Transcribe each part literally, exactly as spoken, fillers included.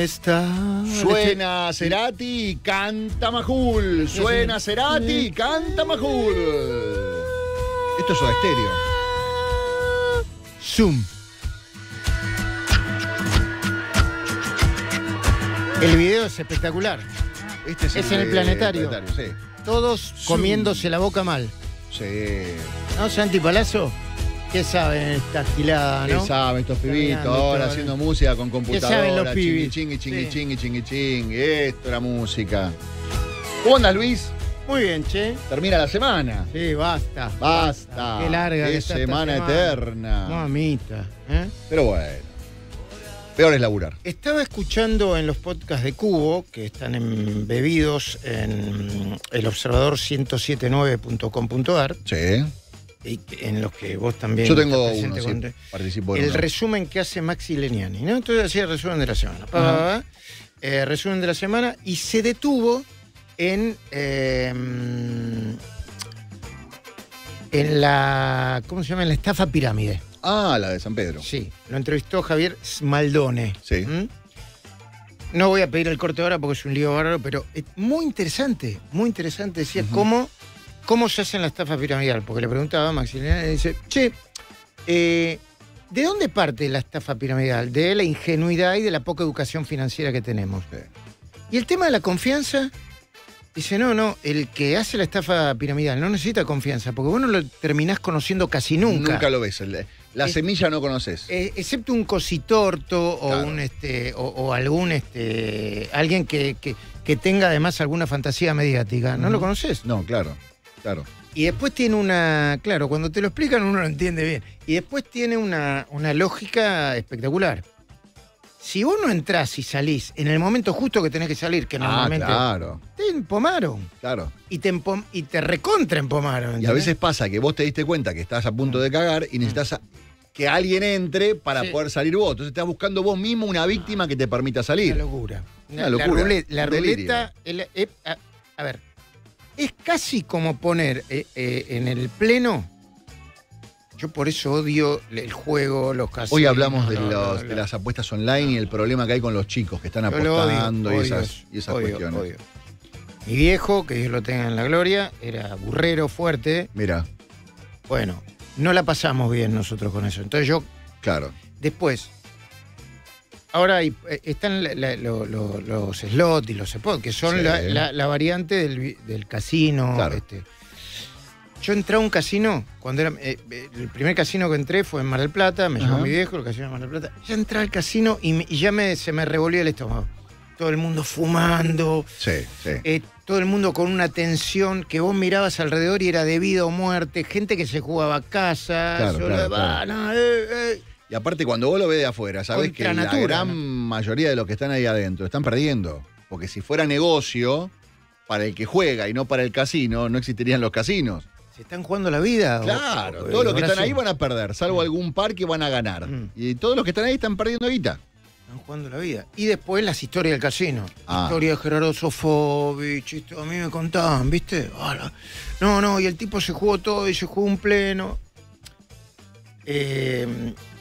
está. Suena Cerati y canta Majul. Suena Cerati y canta Majul. Esto es Soda Stereo. Zoom. El video es espectacular. Este es, Es el en el de- planetario. planetario, sí. Todos comiéndose la boca mal. Sí. ¿No, Santi Palazzo? ¿Qué saben esta gilada, ¿Qué no? saben estos pibitos Caminando ahora todo, haciendo ¿no? música con saben computadora? los pibis? Chingui, chingui, Sí. chingui, chingui, chingui. Esto era música. ¿Cómo andas, Luis? Muy bien, che. Termina la semana. Sí, basta. Basta. Qué larga Qué que está esta semana semana. eterna. Mamita. ¿eh? Pero bueno. Peor es laburar. Estaba escuchando en los podcasts de Cubo, que están embebidos en el observador ciento setenta y nueve punto com punto ar, Sí. y en los que vos también Yo tengo estás uno, presente sí. con- Participo en el uno. resumen que hace Maxi Leniani, ¿no? Entonces hacía el resumen de la semana. Pa, pa, pa, eh, resumen de la semana y se detuvo en eh, en la ¿cómo se llama? En la estafa pirámide. Ah, la de San Pedro. Sí, lo entrevistó Javier Smaldone. Sí. ¿Mm? No voy a pedir el corte ahora porque es un lío bárbaro, pero es muy interesante, muy interesante. Decía Ujú. cómo, cómo se hace en la estafa piramidal, porque le preguntaba a Maximiliano y dice, che, eh, ¿de dónde parte la estafa piramidal? De la ingenuidad y de la poca educación financiera que tenemos. Sí. Y el tema de la confianza, dice, no, no, el que hace la estafa piramidal no necesita confianza, porque vos no lo terminás conociendo casi nunca. Nunca lo ves. el- La Es- semilla no conoces. Eh, excepto un cositorto o Claro. un este o, o algún este alguien que, que, que tenga además alguna fantasía mediática, ¿no Ujú. lo conoces? No, claro. Claro. Y después tiene una, claro, cuando te lo explican uno lo entiende bien. Y después tiene una, una lógica espectacular. Si vos no entrás y salís en el momento justo que tenés que salir, que Ah, normalmente claro. te empomaron Claro. y te, empom- y te recontra empomaron. Y a ¿entendés? veces pasa que vos te diste cuenta que estás a punto de cagar y necesitas a- que alguien entre para Sí. poder salir vos. Entonces estás buscando vos mismo una víctima que te permita salir. Una locura. Una La- locura, La, ruleta, la un delirio. ruleta, el- eh, a, a ver, es casi como poner eh, eh, en el pleno. Yo por eso odio el juego, los casinos. Hoy hablamos de, no, no, los- no, de no. las apuestas online y el problema que hay con los chicos que están Yo lo odio, apostando y odio esas, eso, y esas odio, cuestiones. odio. Mi viejo, que Dios lo tenga en la gloria, era burrero fuerte. Mira, Bueno, no la pasamos bien nosotros con eso. Entonces yo, claro. después, ahora hay- eh, están la- la- lo- lo- los slots y los spots, que son Sí. la, la- la variante del, vi- del casino. Claro. este. Yo entré a un casino, cuando era eh, eh, el primer casino que entré fue en Mar del Plata, me llevó Ajá. mi viejo, el casino de Mar del Plata. Ya entré al casino y, me- y ya me, se me revolvió el estómago. Todo el mundo fumando, Sí, sí. eh, todo el mundo con una tensión que vos mirabas alrededor y era de vida o muerte, gente que se jugaba a casa, Claro, solo, claro, "Va, claro. no, eh, eh". Y aparte, cuando vos lo ves de afuera, sabés que Contra la natura, gran ¿no? mayoría de los que están ahí adentro están perdiendo. Porque si fuera negocio, para el que juega y no para el casino, no existirían los casinos. ¿Se están jugando la vida? o- Claro, o- todos los que ahora están ahí sí, van a perder, salvo algún par que van a ganar. Mm. Y todos los que están ahí están perdiendo guita. Están jugando la vida. Y después las historias del casino. Ah. Historia de Gerardo Sofovich, esto a mí me contaban, ¿viste? Hola. No, no, y el tipo se jugó todo y se jugó un pleno. Eh,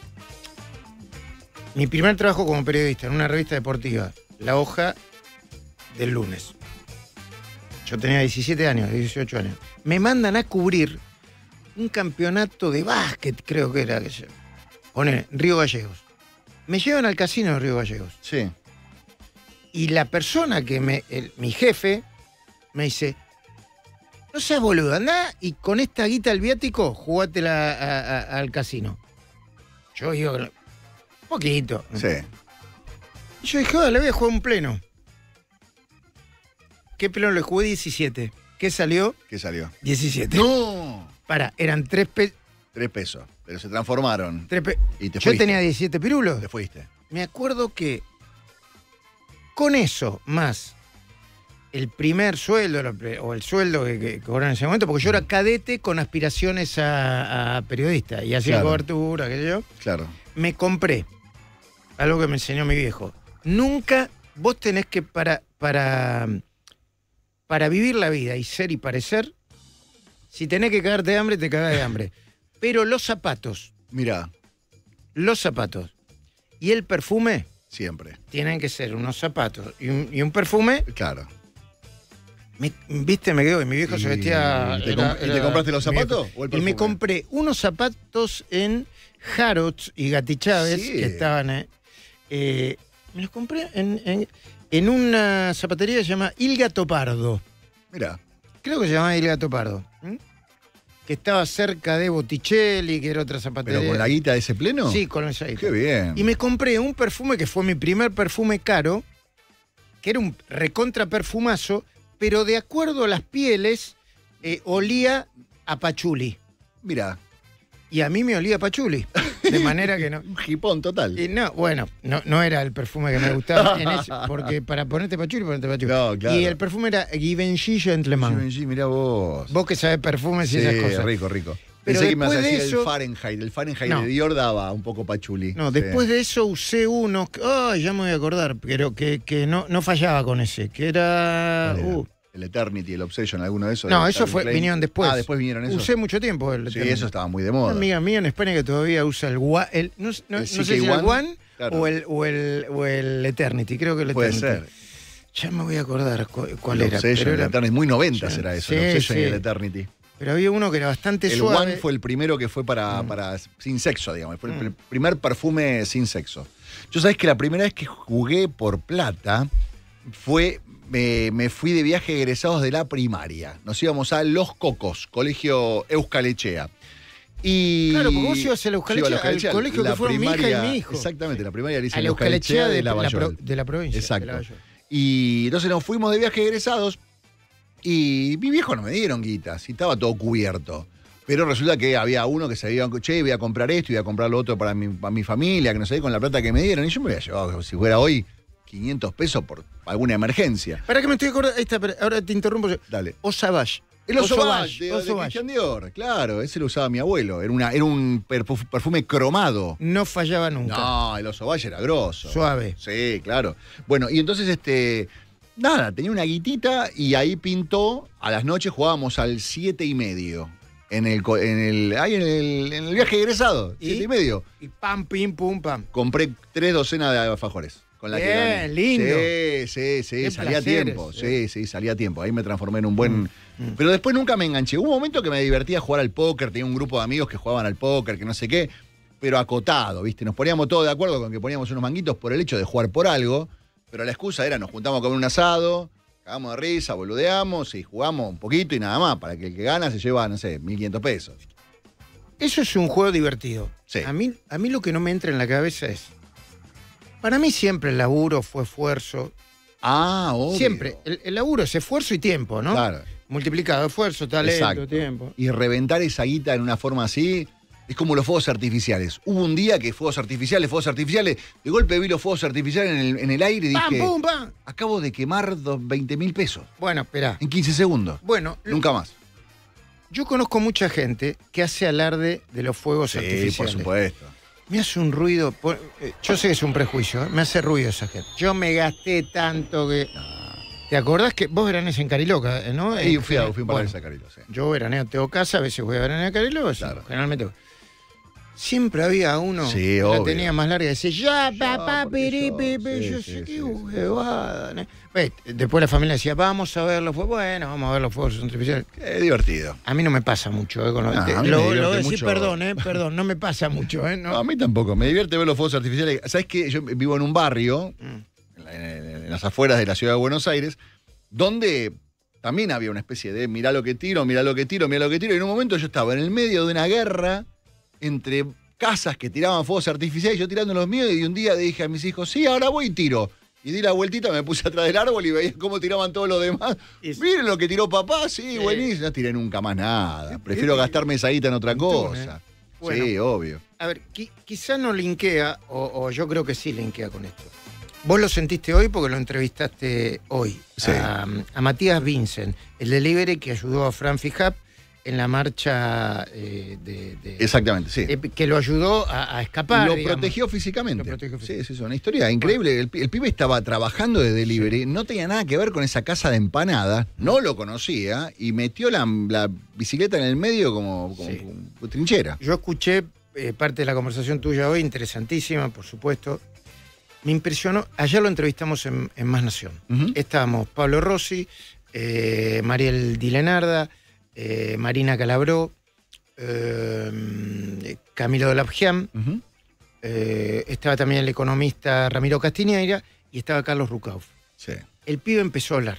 mi primer trabajo como periodista en una revista deportiva, La Hoja del lunes. Yo tenía diecisiete años, dieciocho años. Me mandan a cubrir un campeonato de básquet, creo que era. Que se pone Río Gallegos. Me llevan al casino de Río Gallegos. Sí. Y la persona que me. el- mi jefe me dice. No seas boludo, andá y con esta guita al viático, jugátela a- a- al casino. Yo digo, poquito. Sí. Y yo dije, "Ah, le voy a jugar un pleno. ¿Qué pleno le jugué? diecisiete. ¿Qué salió? ¿Qué salió? diecisiete. ¡No! Para, eran tres pe... Tres pesos. Pero se transformaron. tres pe- Y te Yo fuiste. tenía diecisiete pirulos. Te fuiste. Me acuerdo que con eso, más el primer sueldo la pre- o el sueldo que, que cobraron en ese momento, porque yo era cadete con aspiraciones a, a periodista y hacía Claro. cobertura, qué sé yo, Claro. me compré algo que me enseñó mi viejo. Nunca vos tenés que para, para, para vivir la vida y ser y parecer, si tenés que cagarte de hambre, te cagás de hambre. Pero los zapatos, Mirá. los zapatos y el perfume Siempre. tienen que ser unos zapatos y un, y un perfume. Claro. Me- ¿Viste? Me quedo. Mi viejo ¿Y se vestía. te era- comp- y te era- compraste los mi viejo. zapatos o el Y me perfume? compré unos zapatos en Harrods y Gatti Chávez, Sí. que estaban. eh, eh, me los compré en, en, en una zapatería que se llama Il Gatto Pardo. Mira. Creo que se llamaba Il Gatto Pardo. ¿m? Que estaba cerca de Botticelli, que era otra zapatería. ¿Pero con la guita de ese pleno? Sí, con esa guita. Qué bien. Y me compré un perfume que fue mi primer perfume caro, que era un recontra perfumazo, pero de acuerdo a las pieles, eh, olía a pachuli. Mira, Y a mí me olía a pachuli. De manera que no. un jipón total. Y no, bueno, no, no era el perfume que me gustaba en ese, porque para ponerte pachuli, ponerte pachuli. No, claro. Y el perfume era Givenchy Gentleman. Givenchy, mirá vos. Vos que sabés perfumes y Sí, esas cosas. rico, rico. Pero Pensé que me ibas a después de decir eso- el Fahrenheit. El Fahrenheit No. de Dior daba un poco pachuli. No, Sí. después de eso usé uno, que- ay, ya me voy a acordar, pero que, que no, no fallaba con ese, que era... ¿Cuál era? uh, El Eternity, el Obsession, alguno de esos. no, el eso Calvin fue, Klein. vinieron después. Ah, después vinieron esos. Usé mucho tiempo el Sí, Eternity. eso estaba muy de Una moda. amiga mía en España que todavía usa el, Gua- el no, no- El no sé C K si el One, One claro. o, el, o, el, o el Eternity, creo que el Puede Eternity. ser. Ya me voy a acordar cu- cuál El era. Obsession, Pero, el era- Eternity. Muy noventa Sí, será eso, sí, el Obsession sí. y el Eternity. pero había uno que era bastante El suave. One fue el primero que fue para, para sin sexo, digamos. Fue el Mm. pr- primer perfume sin sexo. Yo sabés que la primera vez que jugué por plata fue, me, me fui de viaje egresados de la primaria. Nos íbamos a Los Cocos, colegio Euskalechea. Y Claro, porque vos ibas a la Euskalechea, Yo iba a la al Euskalechea, colegio que la fueron mi hija y primaria- mi hijo. Exactamente, la primaria la hice A en la la Euskalechea de, de la, Lavallol. pro- de la provincia. de Exacto. Lavallol. Y entonces nos fuimos de viaje egresados y mi viejo no me dieron guitas y estaba todo cubierto. Pero resulta que había uno que se había, che, voy a comprar esto y voy a comprar lo otro para mi, para mi familia, que no sé, con la plata que me dieron. Y yo me había llevado, si fuera hoy, quinientos pesos por alguna emergencia. Para que me estoy acordando, ahí está, pero ahora te interrumpo. Dale. O Savage. El Oso Oso Valle, Valle, de, Oso de Valle. Christian Dior, claro, ese lo usaba mi abuelo. Era, una, era un perfu- perfume cromado. No fallaba nunca. No, el Oso Valle era grosso. Suave. Sí, claro. Bueno, y entonces, este, nada, tenía una guitita y ahí pintó, a las noches jugábamos al siete y medio. En el, co- en el, ahí en el, en el viaje egresado, ¿Y? siete y medio. Y pam, pim, pum, pam. Compré tres docenas de alfajores. Con la que Bien, gané. lindo. Sí, sí, sí, Qué salía a placeres, tiempo. eh. Sí, sí, salía a tiempo. Ahí me transformé en un buen. Mm. Pero después nunca me enganché. Hubo un momento que me divertía jugar al póker, tenía un grupo de amigos que jugaban al póker, que no sé qué, pero acotado, ¿viste? Nos poníamos todos de acuerdo con que poníamos unos manguitos por el hecho de jugar por algo, pero la excusa era nos juntamos a comer un asado, cagamos de risa, boludeamos y jugamos un poquito y nada más, para que el que gana se lleva, no sé, mil quinientos pesos. Eso es un juego divertido. Sí. A mí, a mí lo que no me entra en la cabeza es. Para mí siempre el laburo fue esfuerzo. Ah, obvio. Siempre. El, el laburo es esfuerzo y tiempo, ¿no? Claro. Multiplicado, esfuerzo, talento, Exacto. tiempo. Y reventar esa guita en una forma así es como los fuegos artificiales. Hubo un día que fuegos artificiales, fuegos artificiales, de golpe vi los fuegos artificiales en el, en el aire y ¡Pam, dije, pum, pam! acabo de quemar veinte mil pesos Bueno, espera. en quince segundos. Bueno, Nunca más. yo conozco mucha gente que hace alarde de los fuegos Sí, artificiales. por supuesto. Me hace un ruido. por- eh, yo sé que es un prejuicio, ¿eh? Me hace ruido esa gente. Yo me gasté tanto que. ¿Te acordás que vos veraneás en Cariloca, eh, no? Y Eh, fui a, fui a un par de bueno, Sacarilo, sí. Yo veraneo, tengo casa, a veces voy a veranear a Cariloca, sí, Claro. generalmente. voy. Siempre había uno Sí, que la obvio. tenía más larga y decía, ya, papá, porque piri, yo". pipi, Sí, yo sí, sé sí, qué sí. huevada. ¿no? Ve, Después la familia decía, vamos a ver los fuegos. Bueno, vamos a ver los fuegos artificiales. Qué divertido. A mí no me pasa mucho, ¿eh? Con los- No, te- a mí me lo, divierte lo voy a decir, mucho. perdón, ¿eh? Perdón, no me pasa mucho, ¿eh? No, No. a mí tampoco. Me divierte ver los fuegos artificiales. ¿Sabes qué? Yo vivo en un barrio, Mm. en, la- en- en las afueras de la ciudad de Buenos Aires, donde también había una especie de mirá lo que tiro, mirá lo que tiro, mirá lo que tiro. Y en un momento yo estaba en el medio de una guerra entre casas que tiraban fuegos artificiales, yo tirando los míos, y un día dije a mis hijos, sí, ahora voy y tiro. Y di la vueltita, me puse atrás del árbol y veía cómo tiraban todos los demás. Y- Miren lo que tiró papá, sí, Sí. buenísimo. No tiré nunca más nada. Sí, Prefiero sí. gastarme esa guita en otra Montón, ¿eh? cosa. Bueno. Sí, obvio. A ver, qui- quizá no linkea, o, o yo creo que sí linkea con esto. Vos lo sentiste hoy porque lo entrevistaste hoy Sí. a, a Matías Vincent, el delivery que ayudó a Fran Fijap en la marcha eh, de, de- Exactamente, sí. eh, que lo ayudó a, a escapar. Lo digamos. protegió físicamente. Lo protegió Sí, físicamente. sí, es una historia increíble. El, pi- el pibe estaba trabajando de delivery, no tenía nada que ver con esa casa de empanadas, no lo conocía y metió la, la bicicleta en el medio como, como, Sí. como trinchera. Yo escuché eh, parte de la conversación tuya hoy, interesantísima, por supuesto. me impresionó. Ayer lo entrevistamos en, en Más Nación. Uh-huh. Estábamos Pablo Rossi, eh, Mariel Di Lenarda, eh, Marina Calabró, eh, Camilo Dolabjian, Uh-huh. eh, estaba también el economista Ramiro Castiñeira y estaba Carlos Rucauf. Sí. El pibe empezó a hablar.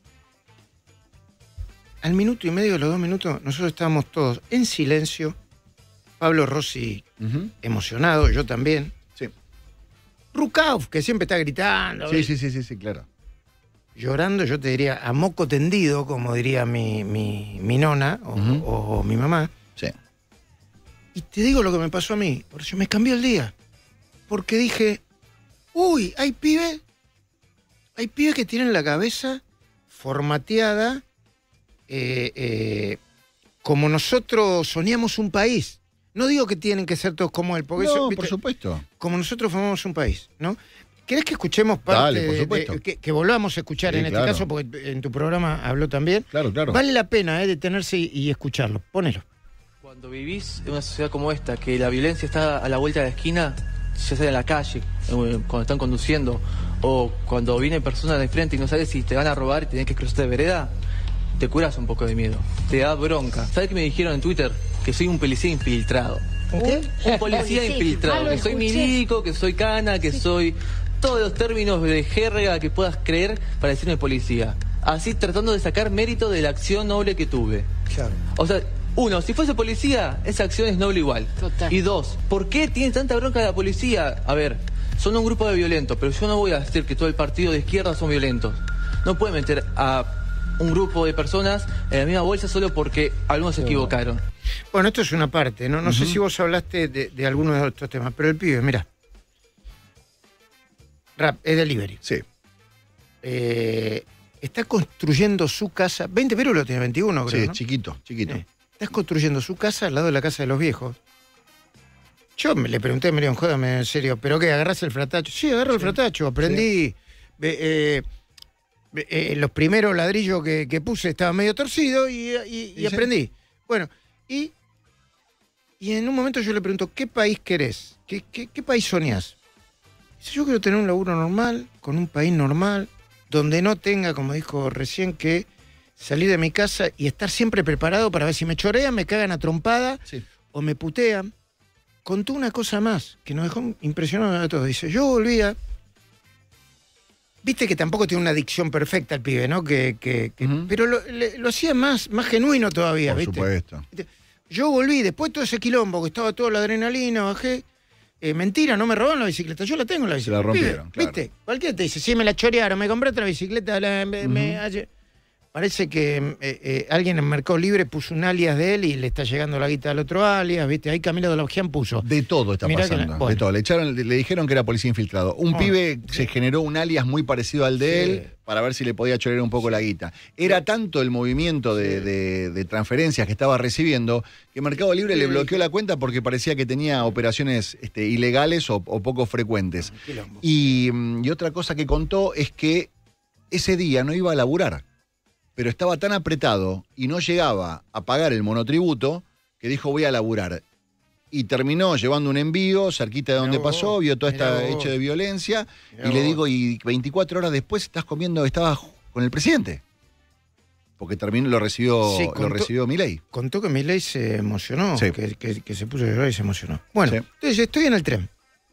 Al minuto y medio de los dos minutos, nosotros estábamos todos en silencio. Pablo Rossi Uh-huh. emocionado, yo también. Sí. Rucauf, que siempre está gritando. Sí, sí, sí, sí, sí, claro. Llorando, yo te diría, a moco tendido, como diría mi, mi, mi nona o, Uh-huh. o mi mamá. Sí. Y te digo lo que me pasó a mí, por eso me cambió el día. Porque dije, uy, hay pibes, hay pibes que tienen la cabeza formateada eh, eh, como nosotros soñamos un país. No digo que tienen que ser todos como él, porque No, eso, por ¿viste? supuesto. Como nosotros formamos un país, ¿no? ¿Querés que escuchemos parte Dale, por de- supuesto. de- que, que volvamos a escuchar Sí, en este claro. caso, porque en tu programa habló también? Claro, claro. Vale la pena eh, detenerse y, y escucharlo. Ponelo. Cuando vivís en una sociedad como esta, que la violencia está a la vuelta de la esquina, ya sea en la calle, eh, cuando están conduciendo, o cuando vienen personas de frente y no sabes si te van a robar y tenés que cruzar de vereda, te curas un poco de miedo. Te da bronca. ¿Sabes qué me dijeron en Twitter? Que soy un policía infiltrado. ¿Un qué? Un policía infiltrado. Ah, lo Que soy escuché. milico, que soy cana, que soy... Todos los términos de jerga que puedas creer para decirme policía. Así tratando de sacar mérito de la acción noble que tuve. Claro. O sea, uno, si fuese policía, esa acción es noble igual. Total. Y dos, ¿por qué tiene tanta bronca la policía? A ver, son un grupo de violentos, pero yo no voy a decir que todo el partido de izquierda son violentos. No puede meter a un grupo de personas en la misma bolsa solo porque algunos se equivocaron. Bueno, esto es una parte, ¿no? No sé si vos hablaste de, de alguno de estos temas, pero el pibe, mira. Rap, es delivery. Sí. Eh, está construyendo su casa. veinte Perú lo tiene, veintiuno, creo, Sí, ¿no? chiquito, chiquito. Eh, Estás construyendo su casa al lado de la casa de los viejos. Yo me le pregunté, me dijo, jódame, en serio, ¿pero qué? ¿Agarrás el fratacho? Sí, agarro el fratacho, aprendí. Ve- eh, ve- eh, los primeros ladrillos que, que puse estaban medio torcidos y, y- y Sí, sí. aprendí. Bueno, y, y en un momento yo le pregunto, ¿qué país querés? ¿Qué, qué, qué país soñás? Dice, yo quiero tener un laburo normal, con un país normal, donde no tenga, como dijo recién, que salir de mi casa y estar siempre preparado para ver si me chorean, me cagan a trompada Sí. o me putean. Contó una cosa más que nos dejó impresionados a todos. Dice, yo volvía. Viste que tampoco tiene una dicción perfecta el pibe, ¿no? Que, que- que- Ujú. Pero lo, le- lo hacía más, más genuino todavía, Por ¿viste? supuesto. Yo volví, después de todo ese quilombo, que estaba toda la adrenalina, bajé. Eh, mentira, no me robaron la bicicleta, yo la tengo la Se la bicicleta. rompieron, Pibe, claro. ¿viste? Cualquiera te dice, sí, me la chorearon, me compré otra bicicleta, la- me- me- ayer- Parece que eh, eh, alguien en Mercado Libre puso un alias de él y le está llegando la guita al otro alias, ¿viste? Ahí Camilo de la Ojian puso. De todo está Mirá que pasando. la- bueno. De todo. Le, echaron, le, le dijeron que era policía infiltrado. Un Oh, pibe sí. se generó un alias muy parecido al de Sí. él para ver si le podía chorear un poco la guita. Era tanto el movimiento de, de- de transferencias que estaba recibiendo que Mercado Libre Sí. le bloqueó la cuenta porque parecía que tenía operaciones este, ilegales o, o poco frecuentes. Quilombo. Y, mm, y otra cosa que contó es que ese día no iba a laburar, pero estaba tan apretado y no llegaba a pagar el monotributo que dijo voy a laburar. Y terminó llevando un envío cerquita de donde Mirá vos, pasó, vio todo mirá este vos. hecho de violencia Mirá y le vos. digo, y veinticuatro horas después estás comiendo, estabas con el presidente. Porque terminó, lo recibió, Sí, lo contó- recibió Milei. Contó que Milei se emocionó, Sí. que, que- que se puso a llorar y se emocionó. Bueno, Sí. entonces estoy en el tren.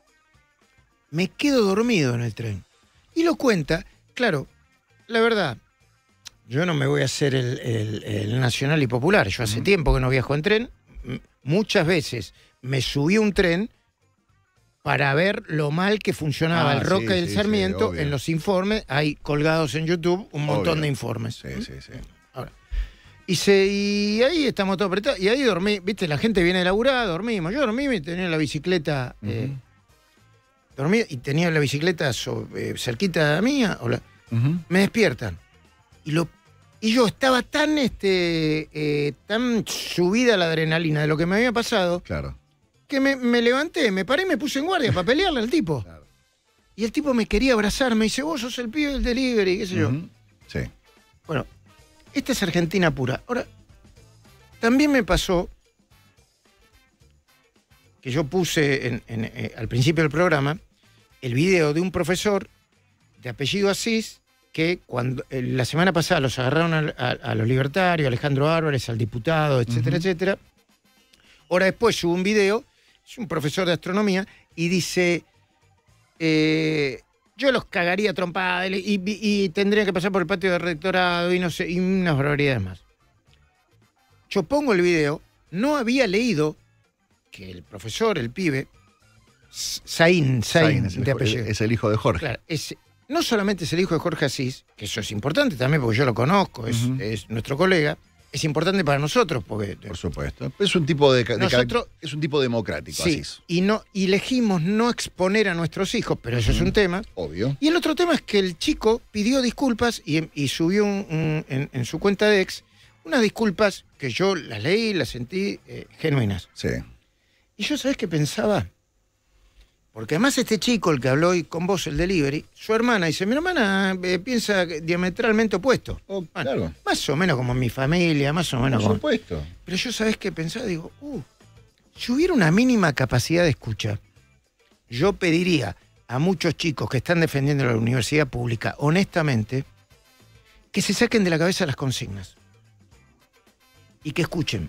Me quedo dormido en el tren. Y lo cuenta, claro, la verdad, yo no me voy a hacer el, el- el nacional y popular. Yo hace tiempo que no viajo en tren. M- Muchas veces me subí a un tren para ver lo mal que funcionaba Ah, el Roca sí, y el sí, Sarmiento sí, obvio. en los informes. Hay colgados en YouTube un montón Obvio. de informes. Sí, sí, sí. Ahora, y, se, y ahí estamos todos apretados. Y ahí dormí, viste, la gente viene a laburar, dormimos. Yo dormí y tenía la bicicleta. eh, Ujú. dormí y tenía la bicicleta so- eh, cerquita mía. o la- Ujú. me despiertan. Y, lo, y yo estaba tan, este, eh, tan subida la adrenalina de lo que me había pasado Claro. que me, me levanté, me paré y me puse en guardia para pelearle al tipo. Claro. Y el tipo me quería abrazar, me dice, vos sos el pibe del delivery, qué sé yo. Ujú. Sí. Bueno, esta es Argentina pura. Ahora, también me pasó que yo puse en- en, eh, al principio del programa el video de un profesor de apellido Asís que cuando eh, la semana pasada los agarraron a, a, a los libertarios, a Alejandro Álvarez, al diputado, etcétera, uh-huh. etcétera. Hora después subo un video, es un profesor de astronomía, y dice, eh, yo los cagaría a trompada y, y, y tendría que pasar por el patio de rectorado y no sé, y unas barbaridades más. Yo pongo el video, no había leído que el profesor, el pibe, Zain, Zain, es, el de hijo, apellido. es el hijo de Jorge. Claro, es, no solamente es el hijo de Jorge Asís, que eso es importante también porque yo lo conozco, es, uh-huh. es nuestro colega, es importante para nosotros porque... Por supuesto. Es un tipo de, de nosotros, es un tipo democrático, sí, Asís. Y, no, y elegimos no exponer a nuestros hijos, pero eso uh-huh. es un tema. Obvio. Y el otro tema es que el chico pidió disculpas y, y subió un, un, en, en su cuenta de ex unas disculpas que yo las leí, las sentí eh, genuinas. Sí. Y yo, ¿sabés qué pensaba? Porque además este chico, el que habló hoy con vos, el delivery, su hermana dice, mi hermana eh, piensa diametralmente opuesto. Oh, bueno, claro. Más o menos como mi familia, más o menos Por como... supuesto. Pero yo, ¿sabés qué pensaba? Digo, uh, si hubiera una mínima capacidad de escucha, yo pediría a muchos chicos que están defendiendo la universidad pública, honestamente, que se saquen de la cabeza las consignas. Y que escuchen.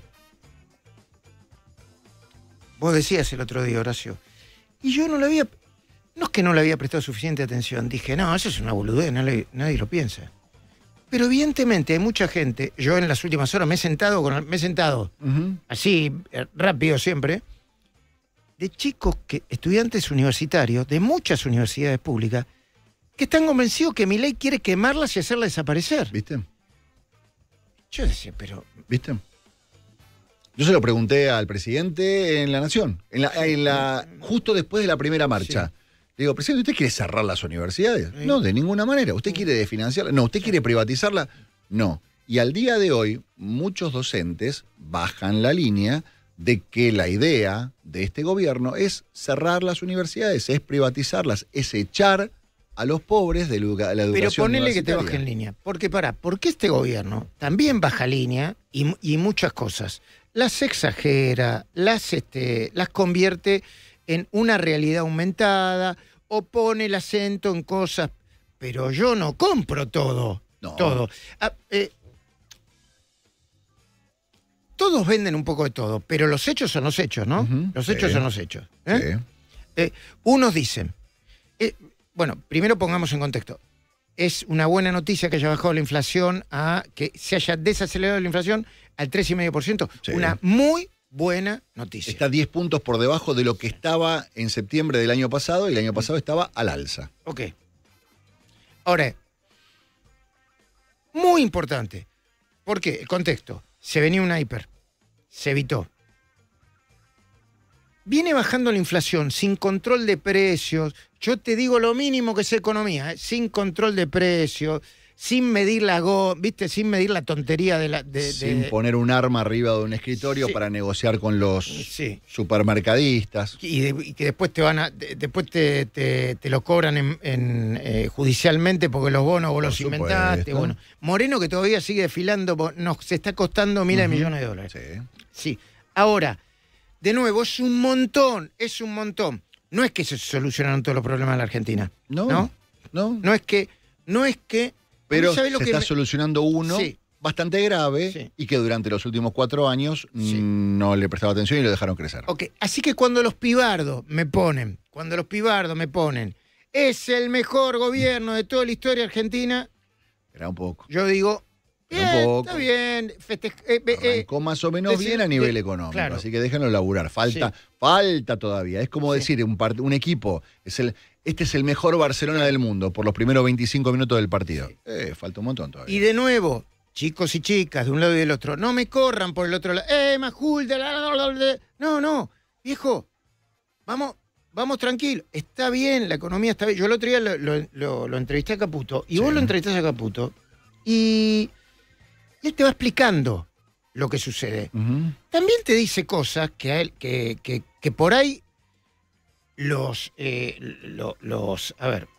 Vos decías el otro día, Horacio, y yo no le había, no es que no le había prestado suficiente atención, dije, no, eso es una boludez, nadie, nadie lo piensa. Pero evidentemente hay mucha gente, yo en las últimas horas me he sentado, con, me he sentado uh-huh. así, rápido siempre, de chicos, que estudiantes universitarios, de muchas universidades públicas, que están convencidos que Milei quiere quemarlas y hacerlas desaparecer. ¿Viste? Yo decía, pero... ¿Viste? Yo se lo pregunté al presidente en La Nación, en la, en la, justo después de la primera marcha. Sí. Le digo, presidente, ¿usted quiere cerrar las universidades? Sí. No, de ninguna manera. ¿Usted quiere desfinanciarlas? No. ¿Usted quiere privatizarlas? No. Y al día de hoy, muchos docentes bajan la línea de que la idea de este gobierno es cerrar las universidades, es privatizarlas, es echar a los pobres de la educación. Pero ponele que te baje en línea. Porque, pará, porque este gobierno también baja línea y, y muchas cosas. Las exagera, las, este, las convierte en una realidad aumentada o pone el acento en cosas, pero yo no compro todo. No. Todo. Ah, eh, todos venden un poco de todo, pero los hechos son los hechos, ¿no? Uh-huh. Los hechos sí. son los hechos. ¿eh? Sí. Eh, unos dicen, eh, bueno, primero pongamos en contexto. Es una buena noticia que haya bajado la inflación, a que se haya desacelerado la inflación al tres coma cinco por ciento. Sí. Una muy buena noticia. Está diez puntos por debajo de lo que estaba en septiembre del año pasado, y el año pasado estaba al alza. Ok. Ahora, muy importante. ¿Por qué? El contexto. Se venía una hiper. Se evitó. Viene bajando la inflación sin control de precios. Yo te digo lo mínimo que es economía, ¿eh? Sin control de precios, sin medir la go, ¿viste? Sin medir la tontería de la. De, sin de, poner un arma arriba de un escritorio sí. para negociar con los sí. supermercadistas. Y, de, y que después te van a. De, después te, te, te lo cobran en, en, eh, judicialmente porque los bonos vos Por los supuesto. inventaste. Bueno, Moreno, que todavía sigue desfilando, nos se está costando miles uh-huh. de millones de dólares. Sí. Sí. Ahora. De nuevo, es un montón, es un montón. No es que se solucionaron todos los problemas de la Argentina. No, no. No, no es que, no es que. Pero se lo que está me... solucionando uno sí. bastante grave sí. y que durante los últimos cuatro años sí. no le prestaba atención y lo dejaron crecer. Ok, así que cuando los pibardos me ponen, cuando los pibardos me ponen, es el mejor gobierno de toda la historia argentina. Era un poco. Yo digo. Bien, un poco. Está bien. Feste eh, eh, Arrancó más o menos decir, bien a nivel de, económico, claro. así que déjenlo laburar. Falta, sí. falta todavía. Es como sí. decir, un, part un equipo, es el, este es el mejor Barcelona del mundo por los primeros veinticinco minutos del partido. Sí. Eh, falta un montón todavía. Y de nuevo, chicos y chicas de un lado y del otro, no me corran por el otro lado. ¡Eh, Majul! No, no, viejo, vamos... Vamos tranquilo, está bien, la economía está bien. Yo el otro día lo, lo, lo, lo entrevisté a Caputo, y sí. vos lo entrevistás a Caputo, y... él te va explicando lo que sucede. Uh-huh. También te dice cosas que, a él, que, que, que por ahí los, eh, lo, los, a ver,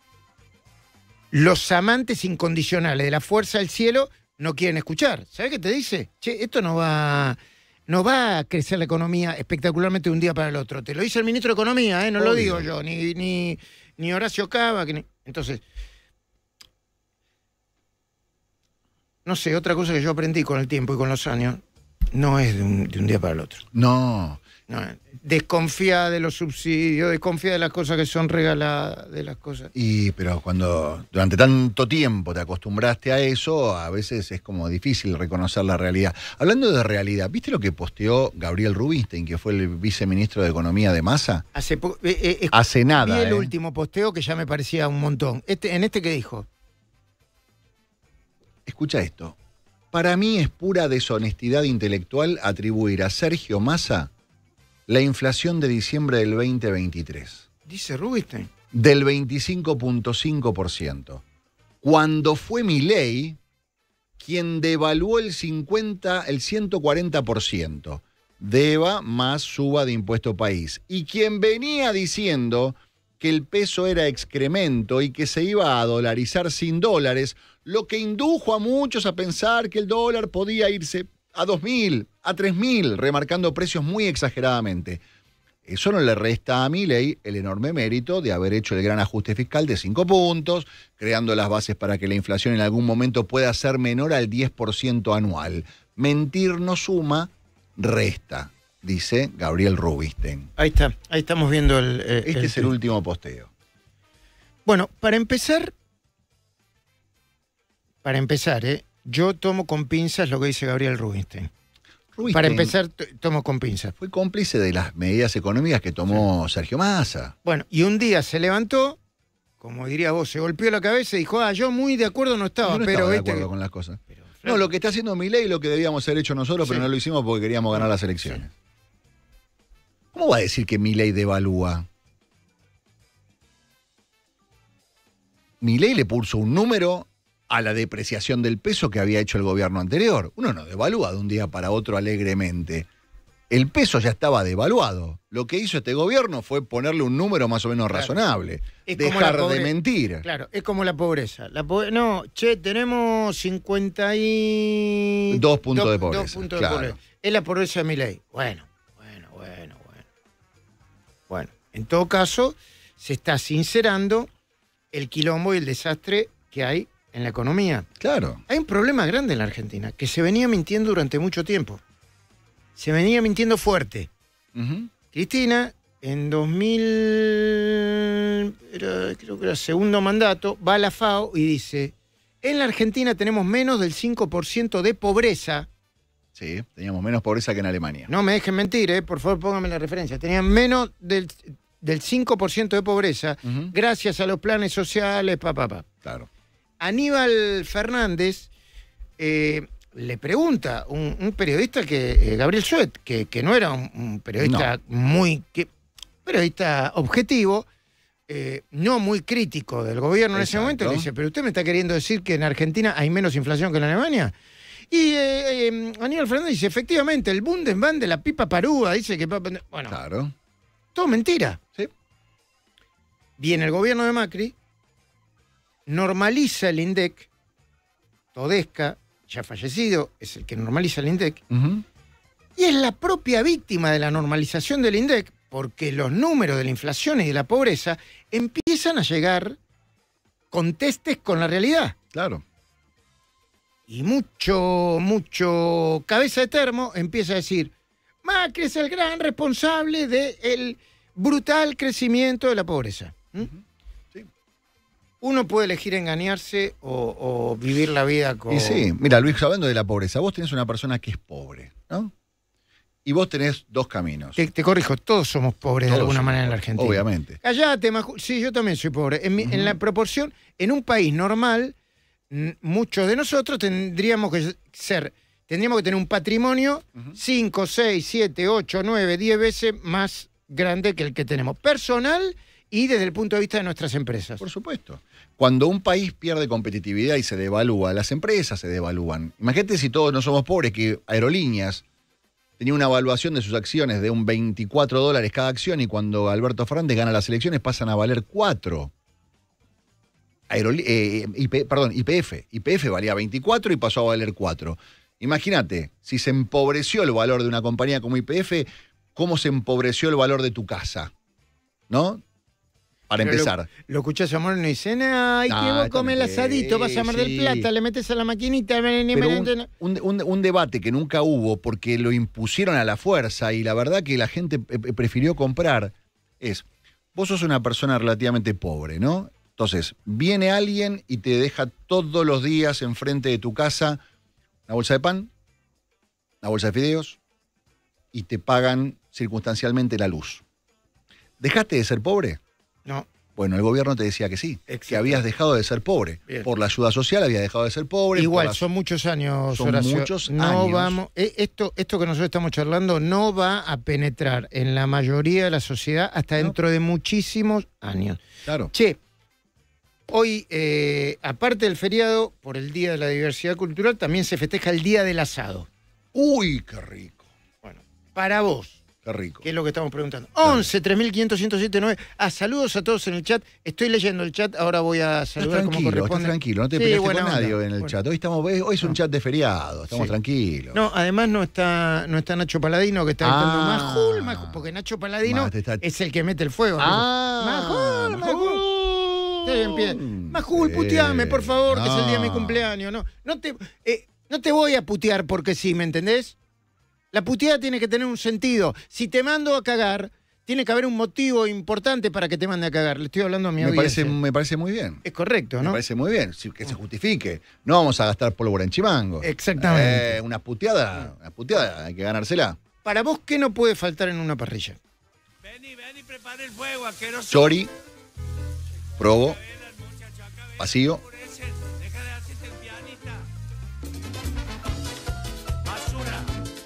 los amantes incondicionales de la fuerza del cielo no quieren escuchar. ¿Sabes qué te dice? Che, esto no va, no va a crecer la economía espectacularmente de un día para el otro. Te lo dice el ministro de Economía, ¿eh? No Obvio. Lo digo yo, ni, ni, ni Horacio Cava. Que ni... Entonces, no sé, otra cosa que yo aprendí con el tiempo y con los años, no es de un, de un día para el otro. No. No, desconfía de los subsidios, desconfía de las cosas que son regaladas, de las cosas. Y pero cuando durante tanto tiempo te acostumbraste a eso, a veces es como difícil reconocer la realidad. Hablando de realidad, ¿viste lo que posteó Gabriel Rubinstein, que fue el viceministro de Economía de Massa? Hace, po- eh, eh, Hace nada. Vi el eh. último posteo que ya me parecía un montón. Este, en este que dijo. Escucha esto. Para mí es pura deshonestidad intelectual atribuir a Sergio Massa la inflación de diciembre del veinte veintitrés. Dice Rubinstein. Del veinticinco punto cinco por ciento. Cuando fue Milei quien devaluó el cincuenta, el ciento cuarenta por ciento. Deva más suba de impuesto país. Y quien venía diciendo que el peso era excremento y que se iba a dolarizar sin dólares, lo que indujo a muchos a pensar que el dólar podía irse a dos mil, a tres mil, remarcando precios muy exageradamente. Eso no le resta a Milei el enorme mérito de haber hecho el gran ajuste fiscal de cinco puntos, creando las bases para que la inflación en algún momento pueda ser menor al diez por ciento anual. Mentir no suma, resta, dice Gabriel Rubinstein. Ahí está, ahí estamos viendo el... eh, Este el es el tweet. último posteo. Bueno, para empezar, para empezar, ¿eh? Yo tomo con pinzas lo que dice Gabriel Rubinstein. Rubinstein Para empezar, t- tomo con pinzas. fue cómplice de las medidas económicas que tomó Sergio Massa. Bueno, y un día se levantó, como diría vos, se golpeó la cabeza y dijo, ah, yo muy de acuerdo no estaba, Yo no pero estaba de viste acuerdo que- con las cosas. pero, No, lo que está haciendo Milei es lo que debíamos haber hecho nosotros, pero Sí. no lo hicimos porque queríamos ganar las elecciones. ¿Cómo va a decir que Milei devalúa? Milei le puso un número a la depreciación del peso que había hecho el gobierno anterior. Uno no devalúa de un día para otro alegremente. El peso ya estaba devaluado. Lo que hizo este gobierno fue ponerle un número más o menos Claro. razonable. Es como Dejar la pobre- de mentir. Claro, es como la pobreza. La pobre- no, che, tenemos cincuenta y... Dos puntos do- de pobreza, Dos puntos claro. de pobreza. Es la pobreza de Milei. Bueno, bueno, bueno, bueno. Bueno, en todo caso, se está sincerando el quilombo y el desastre que hay en la economía. Claro. Hay un problema grande en la Argentina, que se venía mintiendo durante mucho tiempo. Se venía mintiendo fuerte. Ujú. Cristina, en dos mil, era- creo que era segundo mandato, va a la FAO y dice, en la Argentina tenemos menos del cinco por ciento de pobreza. Sí, teníamos menos pobreza que en Alemania. No me dejen mentir, eh, por favor pónganme la referencia. Tenían menos del, del cinco por ciento de pobreza Ujú. gracias a los planes sociales, pa, pa, pa. Claro. Aníbal Fernández eh, le pregunta, un, un periodista que, eh, Gabriel Suet, que, que no era un, un periodista muy, que, periodista objetivo, eh, no muy crítico del gobierno en ese Exacto. momento, le dice, pero usted me está queriendo decir que en Argentina hay menos inflación que en Alemania. Y eh, eh, Aníbal Fernández dice, efectivamente, el Bundesbank de la pipa parúa, dice que... pa- pa- Bueno, Claro. todo mentira. Sí. Viene el gobierno de Macri, normaliza el INDEC, Todesca, ya fallecido, es el que normaliza el INDEC, Ujú. y es la propia víctima de la normalización del INDEC, porque los números de la inflación y de la pobreza empiezan a llegar contestes con la realidad. Claro. Y mucho, mucho cabeza de termo empieza a decir, Macri es el gran responsable del brutal crecimiento de la pobreza. ¿Mm? Sí. Uno puede elegir engañarse o, o vivir la vida con... Y sí, mira, Luis, hablando de la pobreza, vos tenés una persona que es pobre, ¿no? Y vos tenés dos caminos. Te, te corrijo, todos somos pobres Todos de alguna somos manera en la pobres, Argentina. obviamente. Callate, Maju. Sí, yo también soy pobre. En, mi- en Ujú. la proporción, en un país normal, n- muchos de nosotros tendríamos que ser, tendríamos que tener un patrimonio cinco, seis, siete, ocho, nueve, diez veces más grande que el que tenemos. Personal y desde el punto de vista de nuestras empresas. Por supuesto. Cuando un país pierde competitividad y se devalúa, las empresas se devalúan. Imagínate si todos no somos pobres, que Aerolíneas tenía una evaluación de sus acciones de un veinticuatro dólares cada acción y cuando Alberto Fernández gana las elecciones pasan a valer cuatro. Aeroli- eh, I P perdón, Y P F. Y P F valía veinticuatro y pasó a valer cuatro. Imagínate, si se empobreció el valor de una compañía como Y P F, ¿cómo se empobreció el valor de tu casa? ¿No? para Pero empezar. Lo, lo escuchás a Moreno y dicen, ay, Ah, que vos esto comes el me- asadito, vas a Mar del sí. Plata, le metes a la maquinita. Pero un, un- un- un debate que nunca hubo porque lo impusieron a la fuerza y la verdad que la gente eh, eh, prefirió comprar es, vos sos una persona relativamente pobre, ¿no? Entonces, viene alguien y te deja todos los días enfrente de tu casa una bolsa de pan, una bolsa de fideos y te pagan circunstancialmente la luz. ¿Dejaste de ser pobre? No, Bueno, el gobierno te decía que sí, que Exacto. habías dejado de ser pobre. Bien. Por la ayuda social habías dejado de ser pobre. igual, por la- son muchos años, Son Horacio. muchos no años. vamos, eh, esto, esto que nosotros estamos charlando no va a penetrar en la mayoría de la sociedad hasta No. dentro de muchísimos años. Claro. Che, hoy, eh, aparte del feriado, por el Día de la Diversidad Cultural, también se festeja el Día del Asado. Uy, qué rico, Bueno, para vos, qué rico. ¿qué es lo que estamos preguntando? once, tres mil quinientos, ciento siete, nueve. Ah, saludos a todos en el chat. Estoy leyendo el chat, ahora voy a Estás saludar como tranquilo, estás corresponde. tranquilo, no te Sí, peleaste buena con nadie onda. en el Bueno. chat. Hoy, estamos, hoy es un chat de feriado, estamos Sí. tranquilos. No, además no está, no está Nacho Paladino, que está Ah. gritando Majul, Majul, porque Nacho Paladino Ma, te está- es el que mete el fuego. Ah, Majul, Majul. Está bien, pie. Majul, Sí. puteame, por favor, que es el día de mi No. cumpleaños. No, no te, eh, no te voy a putear porque sí, ¿me entendés? La puteada tiene que tener un sentido. Si te mando a cagar, tiene que haber un motivo importante para que te mande a cagar. Le estoy hablando a mi Me audiencia. parece, me parece muy bien. Es correcto, Me ¿no? parece muy bien, sí, que se justifique. No vamos a gastar pólvora en chimango. Exactamente. Eh, una puteada, una puteada, hay que ganársela. Para vos, ¿qué no puede faltar en una parrilla? Ven y ven y prepara el fuego, asqueroso. Chori, probo, vacío. Deja de hacerte el pianista. Basura.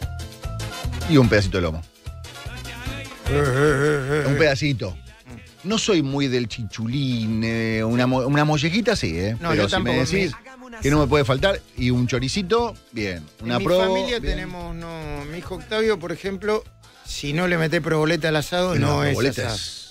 Y un pedacito de lomo. No te hagas ir. Un pedacito. No soy muy del chichulín, eh, una, mo- una mollejita sí, ¿eh? No, Pero yo si me tampoco. decís que no me puede faltar, y un choricito, bien. Una en mi probo, familia bien. tenemos, no, mi hijo Octavio, por ejemplo, si no le meté proboleta al asado, Pero no la es boleta asado. es-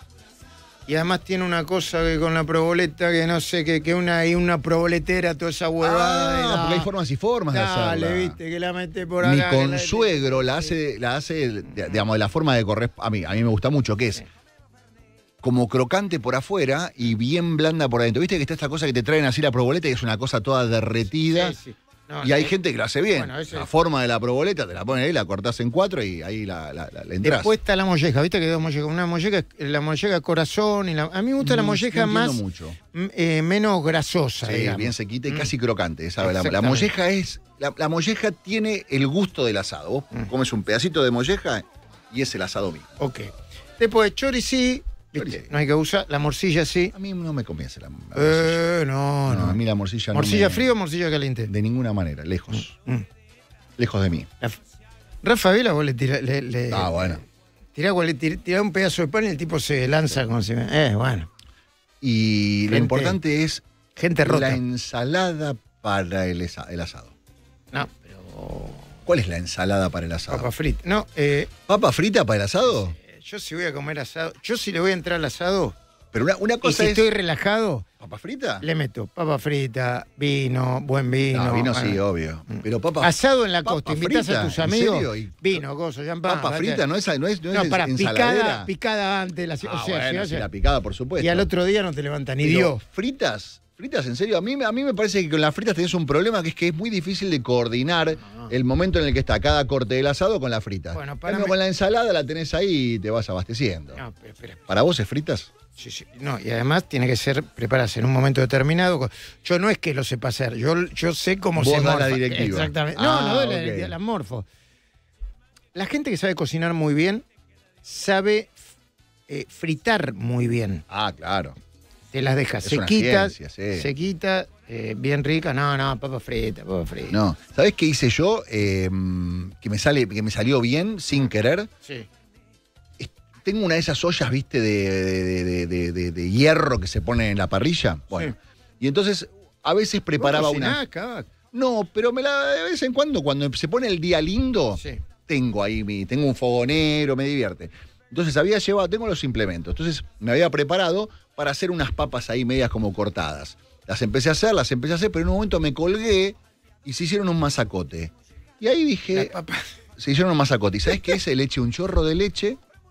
Y además tiene una cosa que con la proboleta, que no sé, que, que una, hay una proboletera, toda esa huevada. de Ah, la- porque hay formas y formas de Dale, hacerla. viste, que la mete por acá. Mi que la- consuegro la hace, la hace, de- digamos, de la forma de correr. A mí, a mí me gusta mucho, que es como crocante por afuera y bien blanda por adentro. Viste que está esta cosa que te traen así la proboleta y es una cosa toda derretida. Sí, sí. No, Y hay eh, gente que lo hace bien. Bueno, ese- La forma de la proboleta, te la pones ahí, la cortás en cuatro y ahí la, la, la, la entrás. Después está la molleja, viste que hay dos mollejas. Una molleja, es- la molleja corazón. Y la, a mí me gusta la Mm, molleja no más, entiendo mucho. mm, eh, menos grasosa. Sí, digamos. bien sequita y Mm. casi crocante. ¿Sabe? La, la Exactamente. molleja es. La, la molleja tiene el gusto del asado. Vos Mm. comes un pedacito de molleja y es el asado mismo. Ok. Después, chori sí, viste, Chori sí. no hay que usar. La morcilla sí. A mí no me convence la, la morcilla. Eh, no, No, no. a mí la morcilla no ¿Morcilla me- fría o morcilla caliente? De ninguna manera, lejos. Mm. Lejos de mí. La- Rafa Vela, vos le tirás. Le, le- Ah, bueno. Tirá, vos le tir- tirá un pedazo de pan y el tipo se lanza como si. Eh, bueno. Y lo Gente- importante es Gente rota. la ensalada para el, esa- el asado. No, pero. ¿Cuál es la ensalada para el asado? Papa frita. No, eh, ¿Papa frita para el asado? yo si voy a comer asado. Yo si le voy a entrar al asado. Pero una, una Y cosa si es. estoy relajado, ¿Papa frita? le meto papa frita, vino, buen vino. No, vino bueno. sí, obvio. Pero papa, Asado en la papa costa, invitas frita, a tus ¿en amigos. serio? Y- Vino, gozo, champán. papa frita no es, no es, no No, es para ensaladera. picada, picada antes. La, Ah, o sea, bueno, si no, sí, ya- la picada, por supuesto. y al otro día no te levanta ni Pero Dios. fritas, fritas, en serio, a mí, a mí me parece que con las fritas tenés un problema que es que es muy difícil de coordinar el momento en el que está cada corte del asado con las fritas. Bueno, En para cambio, mí- con la ensalada la tenés ahí y te vas abasteciendo. No, pero espera. ¿Para vos es fritas? Sí, sí. No, y además tiene que ser prepararse en un momento determinado. Yo no es que lo sepa hacer, yo, yo sé cómo Vos se das la morfa. directiva. Exactamente. No, Ah, no doy la ok. directiva, la morfo. La gente que sabe cocinar muy bien sabe eh, fritar muy bien. Ah, claro. Te las dejas Es una sequitas, ciencia, sí. sequitas, eh, bien ricas. No, no, papa frita, papa frita. No. ¿Sabés qué hice yo? Eh, que, me sale, que me salió bien, sin querer. Sí. Tengo una de esas ollas, viste, de, de- de- de- de- de hierro que se pone en la parrilla. Bueno. Y entonces, a veces preparaba ¿Vos cocinás, una. Cava? No, pero me la, de vez en cuando, cuando se pone el día lindo, Sí. tengo ahí mi, tengo un fogonero, me divierte. Entonces había llevado, tengo los implementos. Entonces me había preparado para hacer unas papas ahí medias como cortadas. Las empecé a hacer, las empecé a hacer, pero en un momento me colgué y se hicieron un masacote. Y ahí dije, La papa- se hicieron un masacote. ¿Y sabes qué es? Le eché un chorro de leche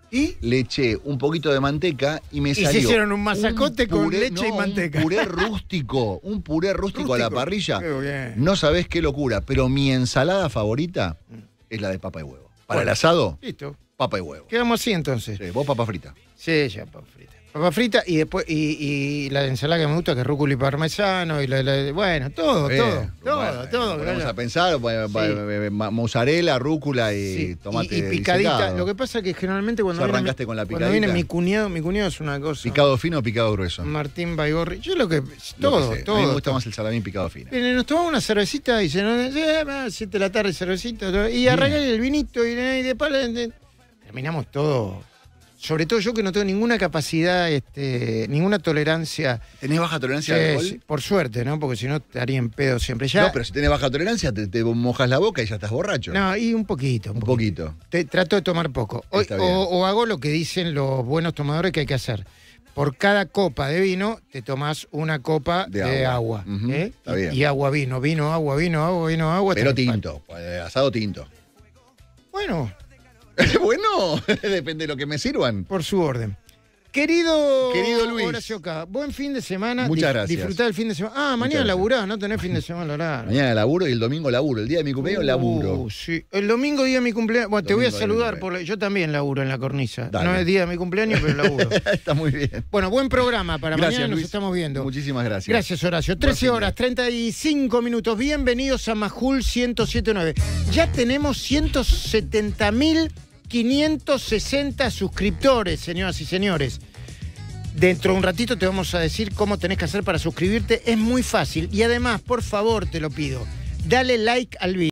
¿Y? Le eché un poquito de manteca y me Y se salió. hicieron un masacote con leche y no, manteca. Un puré rústico, un puré rústico, a la Rústico. parrilla. Qué bien. No sabés qué locura, pero mi ensalada favorita es la de papa y huevo. Para Bueno. el asado, Listo. papa y huevo. Quedamos así entonces. Sí, vos papa frita. Sí, ya, papa frita. Papa frita y después y, y la ensalada que me gusta, que es rúcula y parmesano, y la, la- bueno, todo, Bien, todo, todo, bueno, todo. Vamos claro. a pensar, va- va- Sí. va- ma- mozzarella, rúcula y Sí, tomate y, y picadita. disecado. Lo que pasa es que generalmente cuando ¿Ya viene, arrancaste mi, con la cuando viene picadita? mi cuñado, mi cuñado es una cosa. ¿Picado fino o picado grueso? Martín Baigorri. Yo lo que. Lo Todo, que sé. todo. A mí me gusta todo. más el salamín picado fino. Viene, nos tomamos una cervecita y se nos dice, siete de la tarde, cervecita. todo, y arranca el vinito y, y de pala, de- terminamos todo. Sobre todo yo que no tengo ninguna capacidad, este, ninguna tolerancia. ¿Tenés baja tolerancia Sí, al alcohol? sí, por suerte, ¿no? Porque si no te haría en pedo siempre. Ya, No, pero si tenés baja tolerancia, te, te mojas la boca y ya estás borracho. no, y un poquito. Un, Un poquito. poquito. Te, trato de tomar poco. O, Está bien. o- o hago lo que dicen los buenos tomadores que hay que hacer. Por cada copa de vino, te tomás una copa de, De agua. agua. Ujú, ¿eh? está bien. Y, y agua, vino, vino, agua, vino, agua, vino, agua. Pero hasta que- tinto. eh, Asado tinto. Bueno, Bueno, depende de lo que me sirvan. por su orden. Querido, Querido Luis. Horacio K, buen fin de semana. Muchas Dif- gracias. Disfrutá el fin de semana. Ah, mañana gracias. laburás, no tenés fin de semana largo. Mañana laburo y el domingo laburo. El día de mi cumpleaños laburo. Uh, sí. El domingo día de mi cumpleaños. Bueno, te voy a Domingo día de mi saludar. cumpleaños. Por la- Yo también laburo en la cornisa. Dale. No es día de mi cumpleaños, pero laburo. Está muy bien. Bueno, buen programa para Gracias, mañana. Nos Luis. estamos viendo. Muchísimas gracias. Gracias, Horacio. Buen trece fin de- horas, treinta y cinco minutos. Bienvenidos a Majul ciento siete punto nueve. Ya tenemos ciento setenta mil quinientos sesenta suscriptores, señoras y señores. Dentro de un ratito te vamos a decir cómo tenés que hacer para suscribirte. Es muy fácil. Y además, por favor, te lo pido, dale like al video.